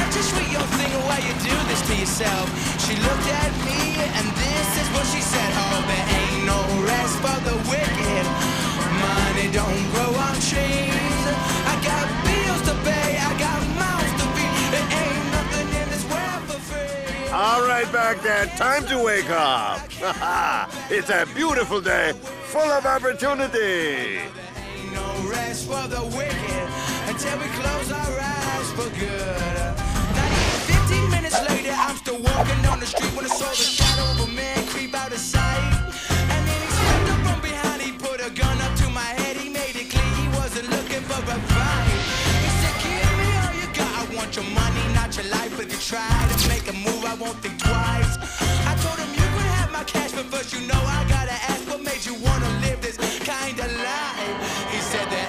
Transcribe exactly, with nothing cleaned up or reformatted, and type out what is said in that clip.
such a sweet young thing, why you do this to yourself? She looked at me and this is what she said. Oh, there ain't no rest for the wicked. Money don't grow on trees. I got bills to pay, I got mouths to feed. There ain't nothing in this world for free. All right, Baghdad, time to wake up. It's a beautiful day, full of opportunity. There ain't no rest for the wicked until we close our eyes for good. Not even fifteen minutes later, I'm still walking down the street when I saw the shadow of a man creep out of sight. And then he stepped up from behind, he put a gun up to my head, he made it clear he wasn't looking for a fight. He said, give me all you got, I want your money, not your life. If you try to make a move, I won't think twice. I told him you could have my cash, but first you know I gotta ask, what made you wanna live this kind of life? He said that